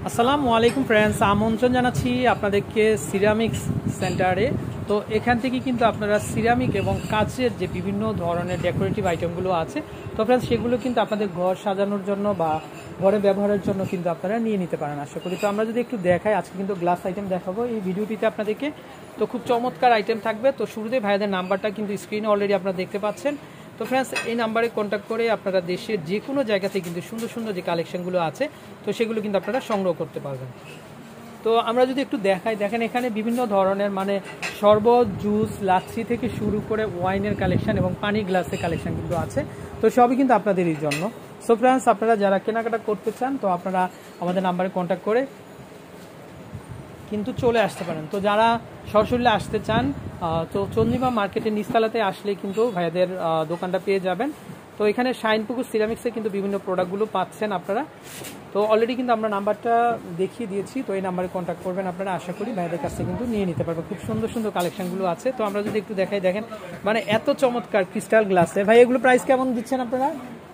আসসালামু আলাইকুম ফ্রেন্ডস, আমন্ত্রণ জানাচ্ছি আপনাদেরকে সিরামিক্স সেন্টারে। তো এখান থেকে কিন্তু আপনারা সিরামিক এবং কাচের যে বিভিন্ন ধরনের ডেকোরেটিভ আইটেমগুলো আছে, তো ফ্রেন্ডস সেগুলো কিন্তু আপনাদের ঘর সাজানোর জন্য বা ঘরে ব্যবহারের জন্য কিন্তু আপনারা নিয়ে নিতে পারেন আশা করি। তো আমরা যদি একটু দেখাই, আজকে কিন্তু গ্লাস আইটেম দেখাবো এই ভিডিওটিতে আপনাদেরকে। তো খুব চমৎকার আইটেম থাকবে। তো শুরুতে ভাইদের নাম্বারটা কিন্তু স্ক্রিনে অলরেডি আপনারা দেখতে পাচ্ছেন। তো ফ্রেন্ডস এই নাম্বারে কন্ট্যাক্ট করে আপনারা দেশের যে কোনো জায়গাতে কিন্তু সুন্দর সুন্দর যে কালেকশনগুলো আছে তো সেগুলো কিন্তু আপনারা সংগ্রহ করতে পারবেন। তো আমরা যদি একটু দেখাই, দেখেন এখানে বিভিন্ন ধরনের মানে শরবত, জুস, লাচ্ছি থেকে শুরু করে ওয়াইনের কালেকশন এবং পানি গ্লাসের কালেকশন কিন্তু আছে। তো সবই কিন্তু আপনাদেরই জন্য। সো ফ্রেন্ডস আপনারা যারা কেনাকাটা করতে চান তো আপনারা আমাদের নাম্বারে কন্ট্যাক্ট করে কিন্তু চলে আসতে পারেন। তো যারা সরাসরি আসতে চান তো চন্দ্রিমা মার্কেটের নিচতলাতে আসলে কিন্তু ভাইয়াদের দোকানটা পেয়ে যাবেন। তো এখানে শাইনপুকুর সিরামিক্সে কিন্তু বিভিন্ন প্রোডাক্টগুলো পাচ্ছেন আপনারা। তো অলরেডি কিন্তু আমরা নাম্বারটা দেখিয়ে দিয়েছি। তো এই নাম্বারে কন্ট্যাক্ট করবেন আপনারা, আশা করি ভাইয়াদের কাছ থেকে কিন্তু নিয়ে নিতে পারবেন। খুব সুন্দর সুন্দর কালেকশনগুলো আছে। তো আমরা যদি একটু দেখাই, দেখেন মানে এত চমৎকার ক্রিস্টাল গ্লাসে। ভাই এগুলো প্রাইস কেমন দিচ্ছেন আপনারা?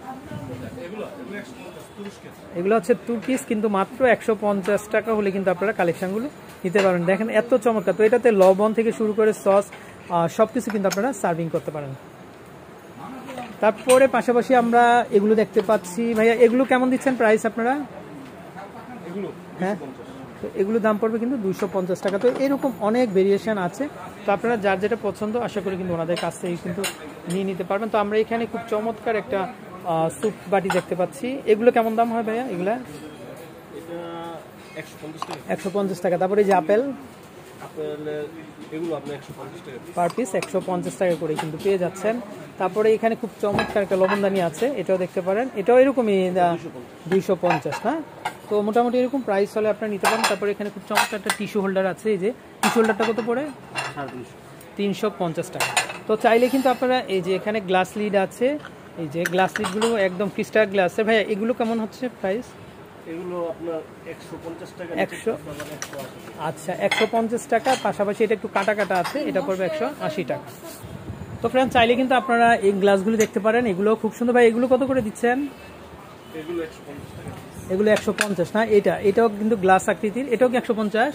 এগুলো হচ্ছে তুর্কিস, কিন্তু মাত্র 150 টাকা হলে কিন্তু আপনারা কালেকশনগুলো নিতে পারেন। দেখেন এত চমৎকার। তো এটাতে লবণ থেকে শুরু করে সস সবকিছু কিন্তু আপনারা সার্ভিং করতে পারেন। তারপরে পাশাপাশি আমরা এগুলো দেখতে পাচ্ছি। ভাইয়া এগুলো কেমন দিচ্ছেন প্রাইস আপনারা? হ্যাঁ, তো এগুলোর দাম পড়বে কিন্তু 250 টাকা। তো এরকম অনেক ভেরিয়েশন আছে। তো আপনারা যার যেটা পছন্দ আশা করি কিন্তু ওনাদের কাছ থেকে কিন্তু নিয়ে নিতে পারবেন। তো আমরা এখানে খুব চমৎকার একটা স্যুপ বাটি দেখতে পাচ্ছি। এগুলো কেমন দাম হয় ভাইয়া? এগুলা 150 টাকা। তারপরে এই যে আপেল পার পিস 150 টাকা করে কিন্তু পেয়ে যাচ্ছেন। তারপরে এখানে খুব চমৎকার একটা লবণদানি আছে, এটাও দেখতে পারেন। এটাও এরকমই 250 না? তো মোটামুটি এরকম প্রাইস হলে আপনারা নিতে পারেন। তারপরে এখানে খুব চমৎকার একটা টিস্যু হোল্ডার আছে। এই যে টিস্যু হোল্ডারটা কত পড়ে? 350 টাকা। তো চাইলে কিন্তু আপনারা এই যে এখানে গ্লাস লিড আছে, এই যে গ্লাস লিডগুলো একদম ক্রিস্টাল গ্লাসের। ভাইয়া এগুলো কেমন হচ্ছে প্রাইস? এগুলো আপনার 150 টাকা। 100, আচ্ছা 150 টাকা। পাশাপাশি এটা একটু কাটা কাটা আছে, এটা পড়বে 180 টাকা। তো ফ্রেন্ড চাইলে কিন্তু আপনারা এই গ্লাসগুলো দেখতে পারেন, এগুলো খুব সুন্দর। ভাই এগুলো কত করে দিচ্ছেন? এগুলো 150 টাকা। এগুলো 150 না? এটাও কিন্তু গ্লাস আকৃতির, এটাও কি 150?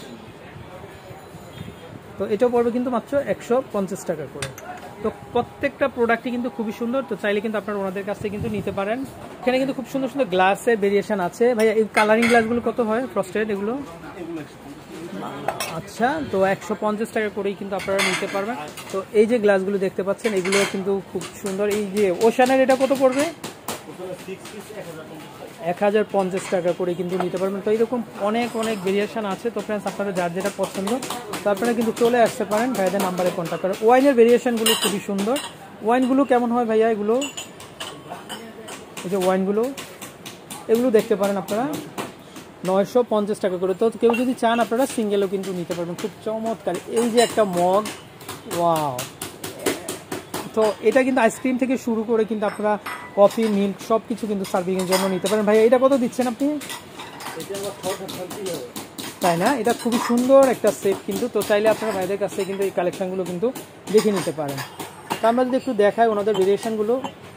তো এটাও পড়বে কিন্তু মাত্র 150 টাকা করে। তো প্রত্যেকটা প্রোডাক্টই কিন্তু খুবই সুন্দর। তো চাইলে কিন্তু আপনারা ওনাদের কাছ থেকে কিন্তু নিতে পারেন। এখানে কিন্তু খুব সুন্দর সুন্দর গ্লাসের ভেরিয়েশন আছে। ভাইয়া এই কালারিং গ্লাসগুলো কত হয় ফ্রস্টেড এগুলো? আচ্ছা, তো 150 টাকা করেই কিন্তু আপনারা নিতে পারবেন। তো এই যে গ্লাসগুলো দেখতে পাচ্ছেন এগুলো কিন্তু খুব সুন্দর। এই যে ওশানের এটা কত পড়বে? 1050 টাকা করে কিন্তু নিতে পারবেন। তো এইরকম অনেক অনেক ভেরিয়েশন আছে। তো ফ্রেন্ডস আপনারা যার যেটা পছন্দ তো আপনারা কিন্তু চলে আসতে পারেন ভাইয়াদের নাম্বারে কন্ট্যাক্ট করেন। ওয়াইনের ভেরিয়েশনগুলো খুবই সুন্দর। ওয়াইনগুলো কেমন হয় ভাইয়া এগুলো? এই যে ওয়াইনগুলো এগুলো দেখতে পারেন আপনারা 950 টাকা করে। তো কেউ যদি চান আপনারা সিঙ্গেলও কিন্তু নিতে পারবেন। খুব চমৎকার। এই যে একটা মগ, ওয়াও। তো এটা কিন্তু আইসক্রিম থেকে শুরু করে কিন্তু আপনারা কফি, মিল্ক সব কিছু কিন্তু সার্ভিংয়ের জন্য নিতে পারেন। ভাই এটা কত দিচ্ছেন আপনি? তাই না? এটা খুবই সুন্দর একটা সেট কিন্তু। তো চাইলে আপনারা ভাইদের কাছ থেকে কিন্তু এই কালেকশনগুলো কিন্তু দেখে নিতে পারেন। তো আমরা যদি একটু দেখাই ওনাদের ভেরিয়েশনগুলো,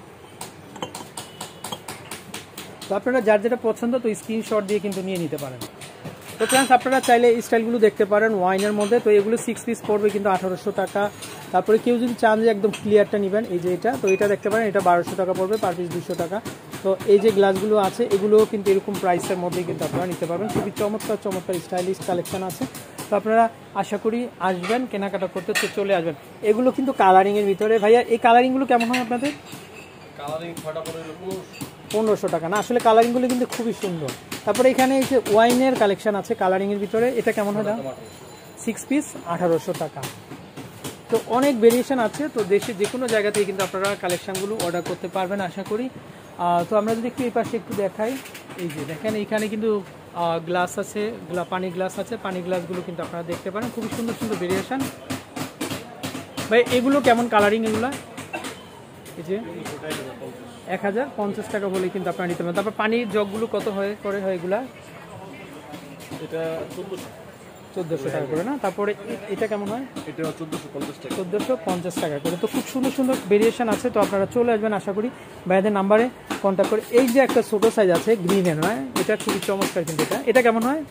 তো আপনারা যার যেটা পছন্দ তো স্ক্রিনশট দিয়ে কিন্তু নিয়ে নিতে পারেন। তো ফ্রেন্ডস আপনারা চাইলে এই স্টাইলগুলো দেখতে পারেন ওয়াইনের মধ্যে। তো এগুলো 6 পিস পড়বে কিন্তু 1800 টাকা। তারপরে কেউ যদি চান যে একদম ক্লিয়ারটা নেবেন, এই যে এটা, তো এটা দেখতে পারেন, এটা 1200 টাকা পড়বে, পার পিস 200 টাকা। তো এই যে গ্লাসগুলো আছে এগুলোও কিন্তু এরকম প্রাইসের মধ্যেই কিন্তু আপনারা নিতে পারবেন। খুবই চমৎকার চমৎকার স্টাইলিশ কালেকশন আছে। তো আপনারা আশা করি আসবেন, কেনাকাটা করতে তো চলে আসবেন। এগুলো কিন্তু কালারিংয়ের ভিতরে। ভাইয়া এই কালারিংগুলো কেমন হয় আপনাদের? কালারিং 1500 টাকা না? আসলে কালারিংগুলো কিন্তু খুবই সুন্দর। তারপরে এখানে এই যে ওয়াইনের কালেকশন আছে কালারিংয়ের ভিতরে, এটা কেমন হয় দাম? 6 পিস 1800 টাকা। তো অনেক ভেরিয়েশন আছে। তো দেশে যে কোনো জায়গা থেকে কিন্তু আপনারা কালেকশনগুলো অর্ডার করতে পারবেন আশা করি। তো আমরা যদি একটু এই পাশে একটু দেখাই, এই যে দেখেন এখানে কিন্তু গ্লাস আছে, পানি গ্লাস আছে। পানি গ্লাসগুলো কিন্তু আপনারা দেখতে পারেন, খুবই সুন্দর সুন্দর ভেরিয়েশন। ভাই এগুলো কেমন কালারিং? এগুলা এই যে 1050 টাকা হলে কিন্তু আপনারা নিতে পারেন। তারপর পানির জগগুলো কত হয় করে হয় এগুলা? এটা 1400 টাকা করে না। তারপরে এটা কেমন হয়? এটা 1450 টাকা। 1450 টাকা করে। তো খুব সুন্দর সুন্দর ভেরিয়েশন আছে, তো আপনারা চলে আসবেন আশা করি ভাইয়াদের নাম্বারে কন্ট্যাক্ট করে। এই যে একটা ছোট সাইজ আছে গ্রিনের, নয় এটা খুবই চমৎকার, কিন্তু এটা কেমন হয়?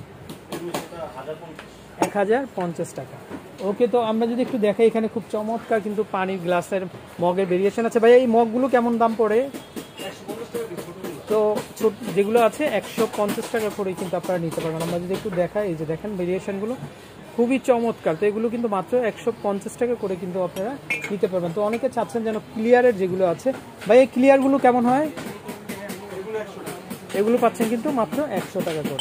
1050 টাকা। ওকে, তো আমরা যদি একটু দেখাই, এখানে খুব চমৎকার কিন্তু পানির গ্লাসের মগের ভেরিয়েশন আছে। ভাইয়া এই মগগুলো কেমন দাম পড়ে? তো যেগুলো আছে 150 টাকা করে কিন্তু আপনারা নিতে পারবেন। আমরা যদি একটু দেখাই, এই যে দেখেন ভেরিয়েশনগুলো খুবই চমৎকার। তো এগুলো কিন্তু মাত্র 150 টাকা করে কিন্তু আপনারা নিতে পারবেন। তো অনেকে চাচ্ছেন যেন ক্লিয়ারের যেগুলো আছে, ভাই এই ক্লিয়ারগুলো কেমন হয়? এগুলো পাচ্ছেন কিন্তু মাত্র 100 টাকা করে।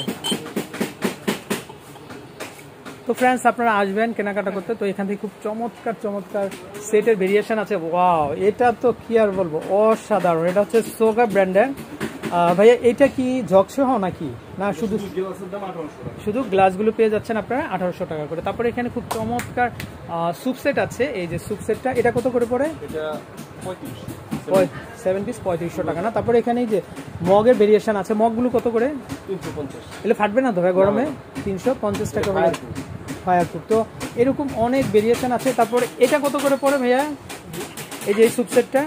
তো ফ্রেন্ডস, আপনারা আসবেন কেনাকাটা করতে। তো এখান থেকে খুব চমৎকার চমৎকার সেটের ভেরিয়েশন আছে। ওয়াও, এটা তো কি আর বলবো, অসাধারণ। এটা হচ্ছে সোগা ব্র্যান্ডের। ভাইয়া এটা কি ঝকসহ নাকি না শুধু গ্লাসগুলো পেয়ে যাচ্ছেন আপনারা 1800 টাকা করে। তারপরে এখানে খুব চমৎকার স্যুপ সেট আছে। এই যে স্যুপ সেটটা, এটা কত করে পড়ে? এটা 7 পিস 3500 টাকা না। তারপরে এখানে এই যে মগের ভেরিয়েশন আছে, মগগুলো কত করে? 350। এগুলো ফাটবে না তো ভাই গরমে? 350 টাকা করে ফায়ারপ্রুফ। তো এরকম অনেক ভেরিয়েশন আছে। তারপরে এটা কত করে পড়ে ভাইয়া? এই যে স্যুপ সেটটা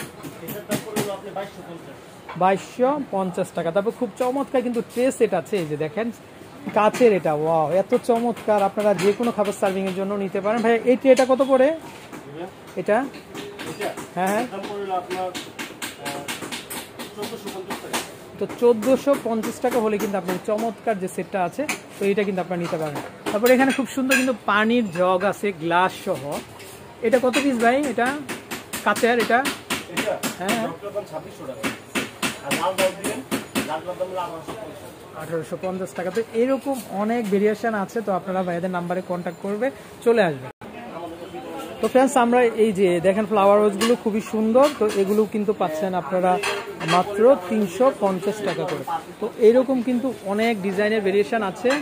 2250 টাকা। তারপর খুব চমৎকার কিন্তু ট্রে সেট আছে, এই যে দেখেন কাচের। এটা ওয়াও, এত চমৎকার, আপনারা যে কোনো খাবার সার্ভিং এর জন্য নিতে পারেন। ভাই এই ট্রেটা কত পড়ে? এটা হ্যাঁ তো 1450 টাকা হলে কিন্তু আপনার চমৎকার যে সেটটা আছে, তো এটা কিন্তু আপনারা নিতে পারেন। তারপরে এখানে খুব সুন্দর কিন্তু পানির জগ আছে গ্লাস সহ। এটা কত পিস ভাই? এটা কাচের, এটা হ্যাঁ 1850 টাকা। তো এরকম অনেক ভেরিয়েশন আছে। তো আপনারা ভাইয়াদের নাম্বারে কন্ট্যাক্ট করবে, চলে আসবে। তো ফ্রেন্ডস, আমরা এই যে দেখেন ফ্লাওয়ার রোজগুলো খুবই সুন্দর। তো এগুলো কিন্তু পাচ্ছেন আপনারা মাত্র 350 টাকা করে। তো এইরকম কিন্তু অনেক ডিজাইনের ভেরিয়েশন আছে।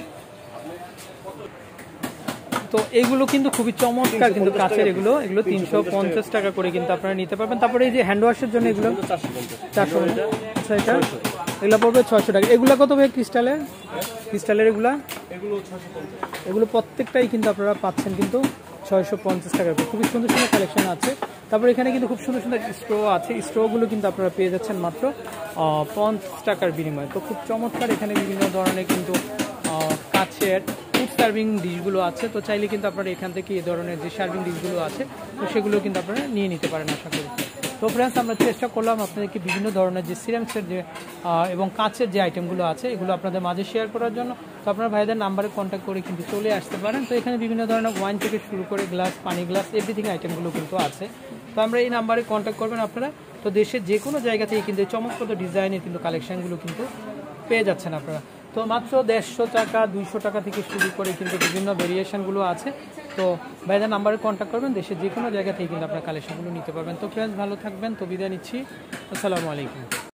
তো এগুলো কিন্তু খুবই চমৎকার, কিন্তু কাছের এগুলো 350 টাকা করে কিন্তু আপনারা নিতে পারবেন। তারপরে এই যে হ্যান্ড ওয়াশের জন্য এগুলো 450। আচ্ছা, এটা এগুলো পড়বে 600 টাকা। এগুলো কত ভাই? ক্রিস্টালের এগুলো প্রত্যেকটাই কিন্তু আপনারা পাচ্ছেন কিন্তু 650 টাকার। খুবই সুন্দর সুন্দর কালেকশন আছে। তারপর এখানে কিন্তু খুব সুন্দর সুন্দর স্ট্রো আছে। স্ট্রোগুলো কিন্তু আপনারা পেয়ে যাচ্ছেন মাত্র 50 টাকার বিনিময়ে। তো খুব চমৎকার, এখানে বিভিন্ন ধরনের কিন্তু কাচের ফুড সার্ভিং ডিশগুলো আছে। তো চাইলে কিন্তু আপনারা এখান থেকে এই ধরনের যে সার্ভিং ডিশগুলো আছে, তো সেগুলো কিন্তু আপনারা নিয়ে নিতে পারেন আশা করি। তো ফ্রেন্ডস, আমরা চেষ্টা করলাম আপনাদেরকে বিভিন্ন ধরনের যে সিরামিক্সের যে এবং কাচের যে আইটেমগুলো আছে, এগুলো আপনাদের মাঝে শেয়ার করার জন্য। তো আপনারা ভাইদের নাম্বারে কন্ট্যাক্ট করে কিন্তু চলে আসতে পারেন। তো এখানে বিভিন্ন ধরনের ওয়াইন থেকে শুরু করে গ্লাস, পানি গ্লাস, এভরিথিং আইটেমগুলো কিন্তু আছে। তো আমরা এই নাম্বারে কন্ট্যাক্ট করবেন আপনারা। তো দেশের যে কোনো জায়গা থেকে কিন্তু চমৎকার ডিজাইনের কিন্তু কালেকশানগুলো কিন্তু পেয়ে যাচ্ছেন আপনারা। তো মাত্র 150 টাকা 200 টাকা থেকে শুরু করে কিন্তু বিভিন্ন ভেরিয়েশনগুলো আছে। তো ভাইদের নাম্বারে কন্ট্যাক্ট করবেন, দেশের যে কোনো জায়গা থেকে কিন্তু আপনার কালেকশনগুলো নিতে পারবেন। তো ফ্রেন্ডস, ভালো থাকবেন। তো বিদায় নিচ্ছি, আসসালামু আলাইকুম।